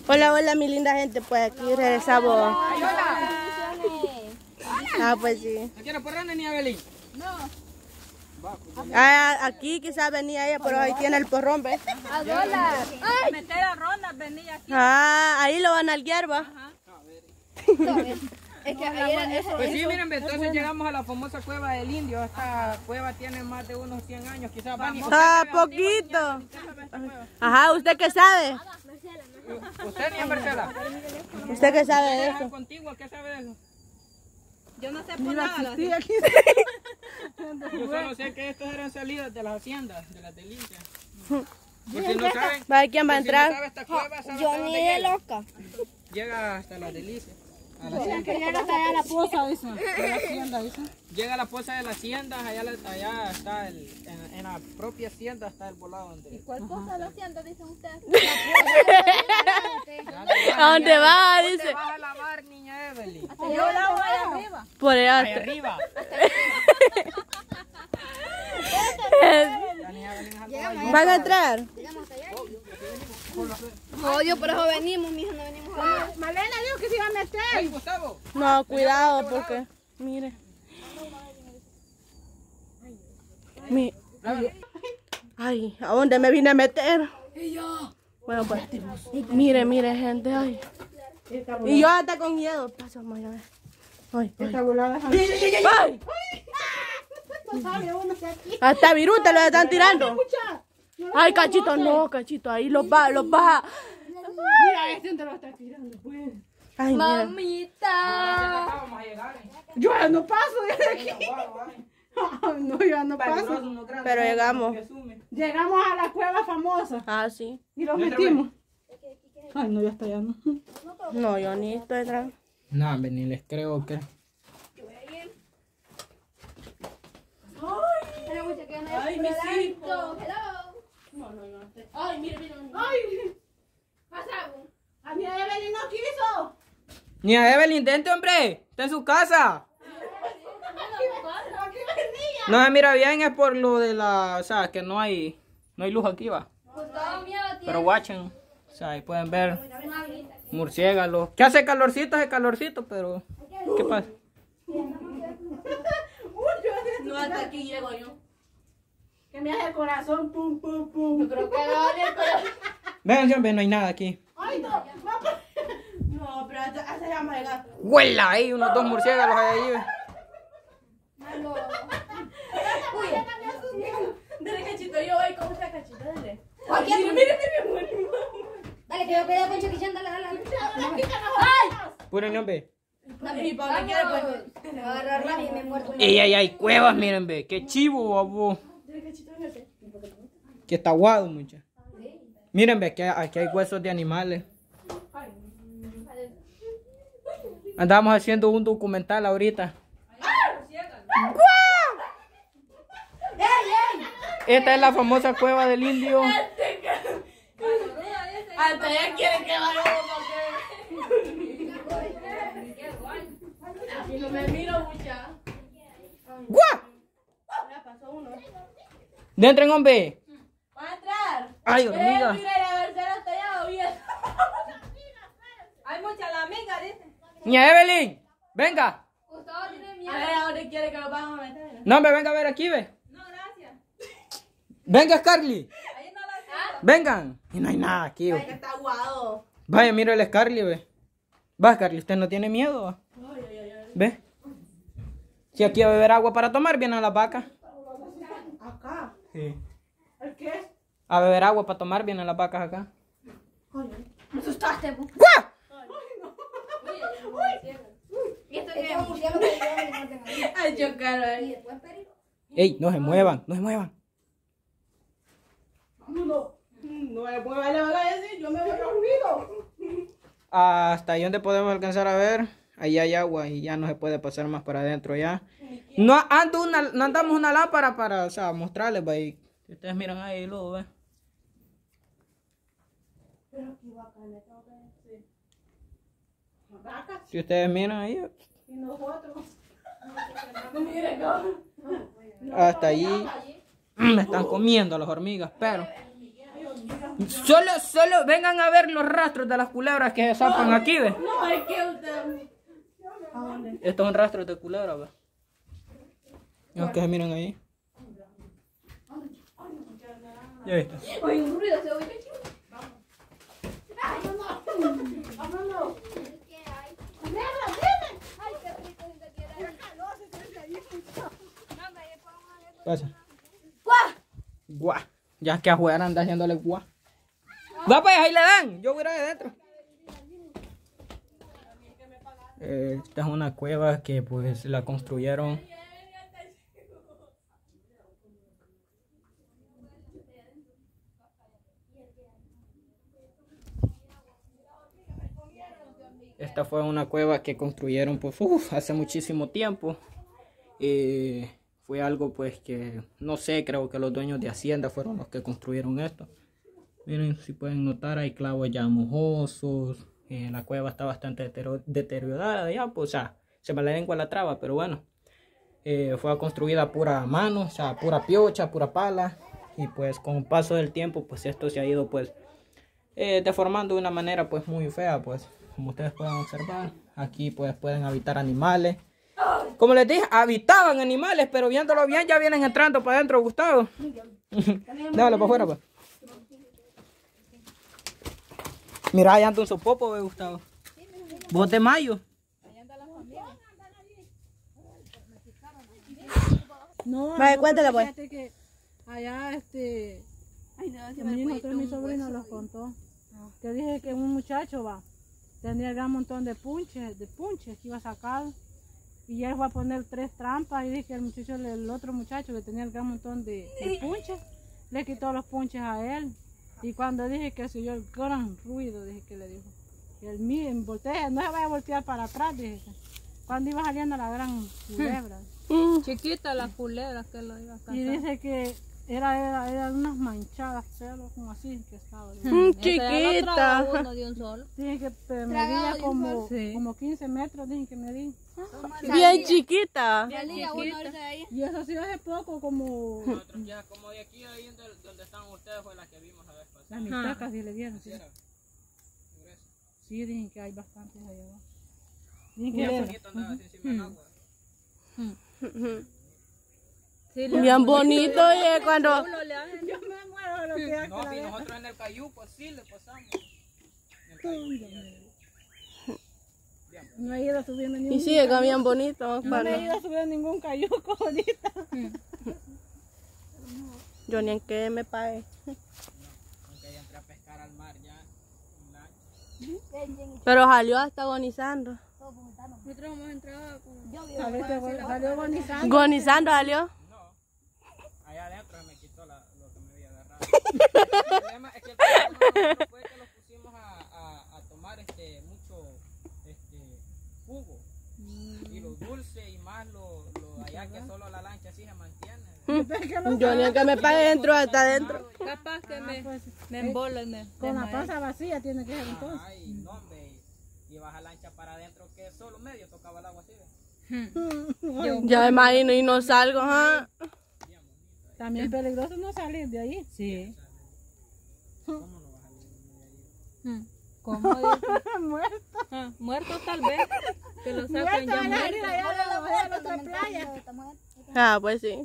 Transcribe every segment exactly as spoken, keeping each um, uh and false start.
Hola, hola, mi linda gente. Pues aquí regresamos. Ay, hola. Ah, pues sí. ¿No quiere porrón ni Evelyn? No. Ah, aquí quizás venía ella, pero ahí tiene el porrón, ¿ves? A dólar. Ay. Meter a rondas, venía aquí. Ah, ahí lo van a alguiar, va. Ajá. Es que ayer eso, Pues sí, miren, entonces llegamos a la famosa cueva del Indio. Esta cueva tiene más de unos cien años, quizás. Vani, Ah, poquito. Ajá, ¿usted qué sabe? ¿Usted ni Marcela? ¿Usted qué sabe de eso? ¿Contigo qué sabe de eso? Yo no sé por nada. Yo solo sé que estos eran salidas de las haciendas, de las delicias. Por si no saben, ¿Va a ver quién va a por si no entrar? sabe esta cueva, ¿sabe yo hasta ni dónde de llega? loca. Llega hasta las delicias. A la Que hacienda. llega hasta allá a la poza, dice. A la hacienda, dice. Llega a la poza de la hacienda, allá, la- allá está el, en, en la propia hacienda está el volado donde. ¿Cuál poza de la hacienda, dicen ustedes? ¿A dónde va? ¿Dónde Dice. vas a lavar, niña Evelyn? Yo la voy allá arriba. Por allá. Allá arriba. La niña Evelyn es algo mayor. ¿Van a entrar? Odio, por eso venimos, mija, no venimos a Malena dijo que se iba a meter. Ay, Gustavo. No, cuidado, porque. Mire. Mi... Ay, ¿a dónde me vine a meter? Bueno, pues. Mire, mire, gente. Ay. Y yo hasta con miedo. Paso, vamos a ver. Ay, ay. ¡Ay! Hasta viruta lo están tirando. Ay, Cachito, no, Cachito. Ahí los va, los baja. Mira, este te lo está tirando, pues. Ay, mira. Mamita. Vamos a llegar. ¿eh? Yo ya no paso de aquí. No, yo ya no paso. Pero llegamos. Llegamos a la cueva famosa Ah, sí. y lo metimos. Ay, no, ya está, ya no. No, yo ni estoy atrás. No, ni les creo que. Ay, mis hijos. Ay, mire, mire. Ay, a mí Evelyn no quiso. Ni a Evelyn, intente, hombre. Está en su casa. Aquí venía. No se mira bien, es por lo de la. O sea, que no hay. No hay luz aquí, va. Pero watchen. O sea, ahí pueden ver murciélagos. Que hace calorcito, hace calorcito, pero. ¿Qué pasa? No, hasta aquí llego yo. Que me hace el corazón, pum, pum, pum. Yo creo que vale, pero... Vean, siempre no hay nada aquí. Ay, no. No, pero hasta, hasta ya vamos a llegar. ¡Huela! Hay unos dos murciélagos ahí. ve. Dale, Cachito, yo voy con usted, Cachito, dale. Aquí, Mire, mire, mire, mire. dale, que yo quedé con Chiquichán, dale, dale, dale. Puro nombre. Y para dónde quiere, pues. Me va a agarrar Rani y me muerto. ¡Ey, ay, hay cuevas! Miren, ve. ¡Qué chivo, babo! Que está aguado, mucha. Miren, ve, aquí hay, aquí hay huesos de animales. Andamos haciendo un documental ahorita. Esta es la famosa cueva del Indio. Hasta allá quiere que vaya. Y no me miro mucha. ¡Guau! Ya pasó uno. ¡Dentren, hombre! Va a entrar. ¡Ay, Eh, hormiga! mira, la Marcela está allá bien. Hay mucha la amiga, dice. ¡Ña Evelyn! ¡Venga! Gustavo tiene miedo. A ver, ¿a dónde quiere que lo vamos a meter? No, hombre, venga a ver aquí, ve. No, gracias. Venga, Scarly. Ahí no la siento. Vengan. Y no hay nada aquí, Ay, ve. que está aguado. Vaya, mira el Scarly, ve. Va, Scarly, ¿usted no tiene miedo? Va? ¿Ve? Si aquí a beber agua para tomar, vienen las vacas. Acá. Sí. ¿El qué? A beber agua para tomar, vienen las vacas acá. Me asustaste, pues. ¡Guau! Y esto es un murciélago que yo me muerden ahí. Ay, chocar Y ahí. después perito. ¡Ey, no se muevan! ¡No se muevan! No. No me puedo le van a decir, yo me voy a ruido. Hasta ahí donde podemos alcanzar a ver, ahí hay agua y ya no se puede pasar más para adentro ya. No, ando una, no andamos una lámpara para, o sea, mostrarles, va ahí. Si ustedes miran ahí, luego ve. Si ustedes miran ahí, Y nosotros. hasta allí me están comiendo las hormigas, pero Solo, solo vengan a ver los rastros de las culebras que se zapan aquí, ¿ve? No, I killed them. Estos son rastros de culebra, ¿ve? Los que se miran ahí. Ya está. Oye, un ruido se oye. Pasa. Guau. Ya que afuera anda haciéndole guau. Va pues, ahí le dan. Yo voy a ir adentro. Eh, esta es una cueva que pues la construyeron. Esta fue una cueva que construyeron pues uf, hace muchísimo tiempo. Eh, fue algo pues que no sé, creo que los dueños de Hacienda fueron los que construyeron esto. Miren, si pueden notar, hay clavos ya mojosos. Eh, la cueva está bastante deteriorada ya, pues o sea, se me la lengua la traba, pero bueno. Eh, fue construida pura mano, o sea, pura piocha, pura pala. Y pues con el paso del tiempo, pues esto se ha ido pues eh, deformando de una manera pues muy fea, pues. Como ustedes pueden observar, aquí pues pueden habitar animales. Como les dije, habitaban animales, pero viéndolo bien ya vienen entrando para adentro, Gustavo. Déjalo para afuera, pues. Mira, allá anda un sopopo, ¿ve, Gustavo? ¿Vos de mayo? No, Vale, no, cuéntale, porque pues. fíjate que allá, este, Ay, no, se a me mí, fue nosotros, mi un sobrino hueso. los contó. Que dije que un muchacho va, tenía el gran montón de punches, de punches que iba a sacar. Y él fue a poner tres trampas y dije que el muchacho, el otro muchacho que tenía el gran montón de, de punches, le quitó los punches a él. Y cuando dije que se oyó el gran ruido, dije que le dijo, que el mío, voltea, no se vaya a voltear para atrás, dije. Cuando iba saliendo la gran culebra. Mm. Chiquita la culebra que lo iba a Y cazar. dice que era, era, eran unas manchadas, pelos como así que estaba. Mm, Esa ya lo chiquita. traga uno de un solo. Dije que eh, Tragado medía de un como, sol. Sí. como quince metros, dije que medí. Bien chiquita. Salía uno ahorita de ahí. Y eso sí hace poco, como Nosotros ya como de aquí, ahí donde, donde están ustedes, fue la que vimos la vez pasada. la mitad casi le dieron. Sí, Era sí dije que hay bastantes allá abajo. Dije que bien era- bonito, andaba así encima del agua. Sí, le- Bien bonito, oye, cuando... culo le hacen. Yo me muero de lo que hace No, la y vez. nosotros en el cayuco así le pasamos. En el cayuco. No he ido subiendo ningún Y sigue que bien bonito. No me cuando- he ido subiendo ningún cayuco ahorita. Yo ni en qué me pague. Aunque ya entré a pescar al mar ya. en la- Pero salió hasta agonizando. Nosotros hemos entrado con... A veces salió agonizando. Agonizando salió. No, allá adentro se me quitó la, lo que me había agarrado. El problema es que el problema no fue que los pusimos a, a, a tomar este mucho este jugo. Y lo dulce y más lo, lo allá que solo la lancha así se mantiene. Yo ni en que me pague dentro hasta adentro. Capaz que me, pues, me embolo y me... Con la me- panza vacía tiene que ser entonces. Ay, no hombre, y vas a lancha para adentro que solo medio tocaba el agua así. ¿Ve? Ya me imagino y no salgo, ¿ah? También es peligroso no salir de ahí. Sí. ¿Cómo no vas a salir de ahí? Mm. ¿Cómo dice? Muerto. Ah, muerto tal vez. Que lo sacan ya Muerto, muerto. allá a la allá a la otra playa. Ah, pues sí.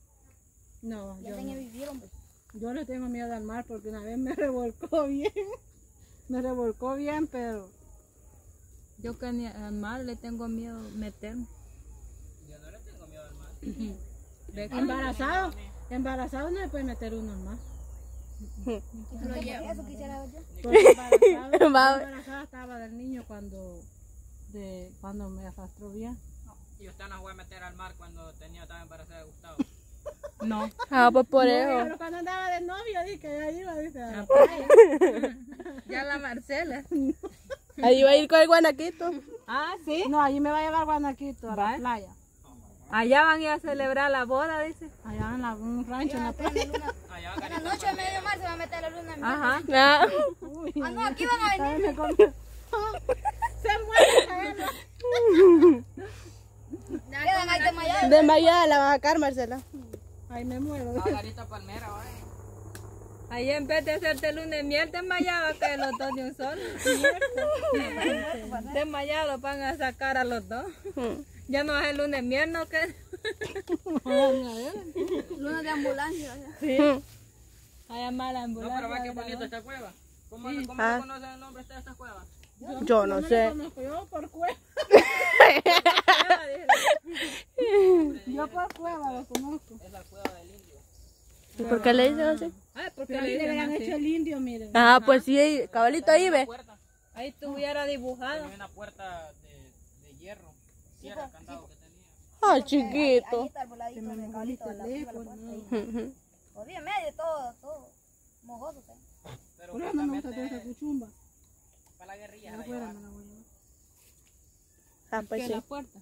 No, yo, Ya tenía no. vivido, hombre. Yo le tengo miedo al mar porque una vez me revolcó bien. Me revolcó bien, pero Yo que ni al mar le tengo miedo meterme. Yo no le tengo miedo al mar. Ve que- embarazado, embarazado no se puede meter uno al mar. Lo llevo. Eso quisiera ver yo. Porque embarazado, Va. embarazada estaba del niño cuando, de, cuando me arrastró bien. Y usted no fue a meter al mar cuando tenía estaba embarazada de Gustavo. No. Ah, pues por No, eso. pero cuando andaba de novio, dije que ahí iba, dice. a la Ya la Marcela. Ahí va a ir con el guanaquito. Ah, sí. No, allí me va a llevar Guanaquito a la Va. playa. Allá van a ir a celebrar la boda, dice. Allá en la, un rancho en la playa. Allá En la noche de medio mar se va a meter la luna en medio. Ajá. Ah. Uy, Ah, no, aquí van a venir. ¿sabes? Me comió. Se muere. Quedan ahí desmayados. Desmayada la vas a sacar, Marcela. Ay, me muero. Margarita Palmera, vaya. Ahí en vez de hacerte luna de miel, te enmayaba que los dos de un solo. Te enmayaba, los van a sacar a los dos. Ya no es el luna de miel, ¿no? ¿Qué? Luna de ambulancia. Sí. A llamar a la No, ambulancia. pero va que bonito esta cueva. ¿Cómo, Sí. ¿cómo Ah. conocen el nombre de esta cueva? Yo no sé. Lo conozco yo por cueva. Yo por cueva lo conozco. Es la cueva del indio. ¿Y por qué le dicen así? Ay, porque Pero le ahí le dicen habían así. hecho el indio, miren. Ah, pues sí, cabalito ahí ve. Puerta. Ahí estuviera dibujado. Tenía una puerta de, de hierro. Cierra el candado que tenía. Ay, chiquito. Ahí está el voladito me de cabalito de la arriba de la puerta. ahí. Jodí, medio, todo, todo. Mojoso, ¿sí? Pero Por eso no me gusta toda esa justamente cuchumba. para la guerrilla. Ya la afuera llevaban. me la voy a llevar. Ah, pues Que sí. la puerta.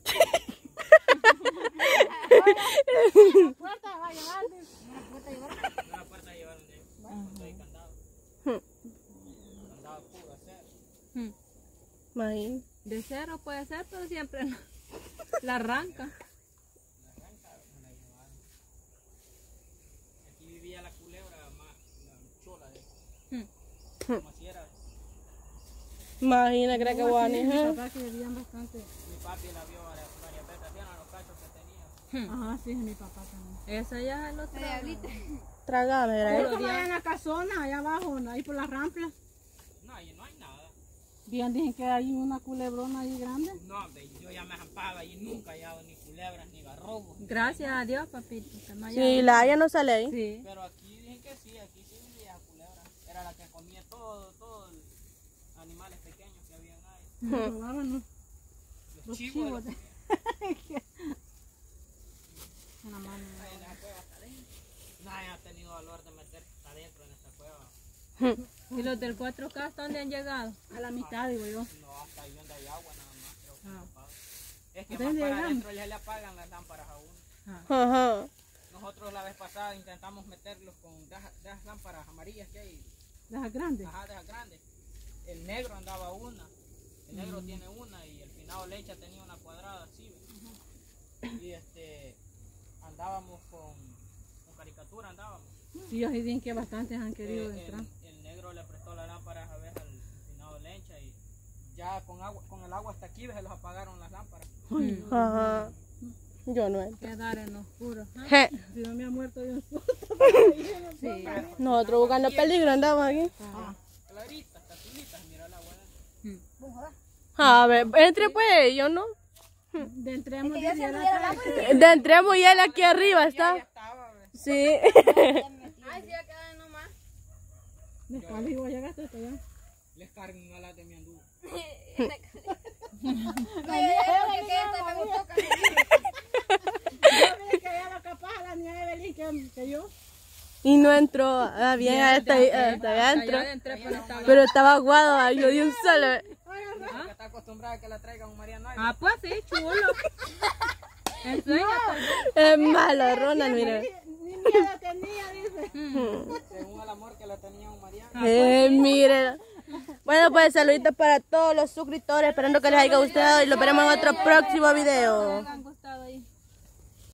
La puerta va a llevar. Una puerta igual. Una puerta llevaron de ellos. Hay candado. Candado puro, hacer. Hmm. Imagínate. De cero puede ser, pero siempre no. La arranca. Aquí vivía la culebra más, la chola de Hmm. como así era. Imagina, creo que Juani. Mi ¿eh? papá que bebían bastante. Mi papi la vio varias, varias veces, hacían a los cachos que tenía. Ajá, sí, mi papá también. Esa ya es el otro. Trágame, ¿verdad? Pero como allá en la casona, allá abajo, ahí por las ramplas. No, ahí no hay nada. Bien, dicen que hay una culebrona ahí grande. No, hombre, yo ya me jampaba y nunca he hallado ni culebras ni garrobos. Gracias a Dios, papito. que me haya- Sí, la haya no sale ahí. Sí. Pero aquí dicen que sí, aquí sí vivía culebra. Era la que comía todo, todos los animales pequeños que habían ahí. Me robaban los, Los, los chivos. chivos de de- en la mano. ahí en la cueva hasta adentro. Nadie ha tenido valor de meter adentro en esta cueva. ¿Y los del cuatro K hasta dónde han llegado? A la mitad, digo yo. No, hasta ahí donde hay agua nada más, creo que Ah. se apaga. Es que ¿Hasta más dónde para llegamos? adentro ya le apagan las lámparas a uno. Ajá. Nosotros la vez pasada intentamos meterlos con de esas- de esas lámparas amarillas que hay, Las grandes. ajá, de esas grandes. El negro andaba una, el negro tiene una y el finado lecha tenía una cuadrada así. ¿ve? Y este, andábamos con, con caricatura, andábamos. Sí, ellos dicen que bastantes han querido Eh, entrar. el, el negro le prestó la lámpara a ver al finado lecha y ya con agua, con el agua hasta aquí se los apagaron las lámparas. Ajá. Yo no entro. Quedar en oscuro. ¿ah? Je. Si no me ha muerto de un susto. Sí. Nosotros buscando peligro andamos aquí. Clarita, hasta azulitas, mira el agua. A ver, entre pues, yo no. De entremos Es que yo de siempre la era la calle. De entremos y él aquí arriba Ya está. estaba, ve. Sí. Ay, sí, ya quedan nomás. Después digo, llegaste hasta allá. Les cargan a las de mi andú. No, yo porque que esta me gustó casi. Yo vi que era capaz a la niña Evelyn que, que yo. Y no entró ah, bien hasta, ahí- hasta adentro. Allá entré, pero estaba. Pero estaba aguado, ay, yo di un solo. Que está acostumbrada a que la traigan un Mariano. Ah, pues sí, chulo. Enséñate. Es malo, Ronald, mira. Ni miedo tenía, dice. Según el amor que le tenía un Mariano. Eh, mire. Bueno, pues saluditos para todos los suscriptores. Esperando que les haya gustado y los veremos en otro próximo video.